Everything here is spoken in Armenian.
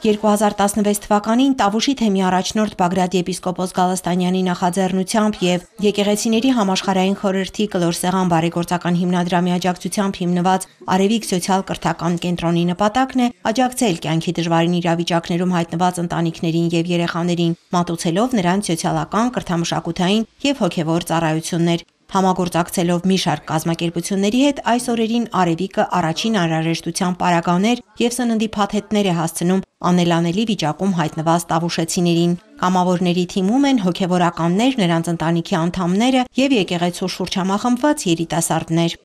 2016 թվականին Տավուշի թեմի առաջնորդ Բագրատ եպիսկոպոս Գալստանյանի նախաձեռնությամբ եւ եկեղեցիների համաշխարհային խորհրդի կլոր սեղան բարեգործական հիմնադրամի աջակցությամբ հիմնված Արևիկ սոցիալ-կրթական կենտրոնի նպատակն է աջակցել կյանքի դժվարին իրավիճակներում հայտնված ընտանիքներին եւ երեխաներին, մատուցելով նրանց սոցիալական, կրթամշակութային եւ հոգեվոր ծառայություններ։ Համագործակցելով մի շարք կազմակերպությունների հետ այս օրերին Արևիկը առաջին անհրաժեշտության պարագաներ եւ սննդի փաթեթներ է հասցնում անելանելի վիճակում հայտնված տավուշեցիներին։ Կամավորների թիմում են հոգեվորականներ, նրանց ընտանիքի անդամները եւ եկեղեցու շուրջ համախմբված երիտասարդներ։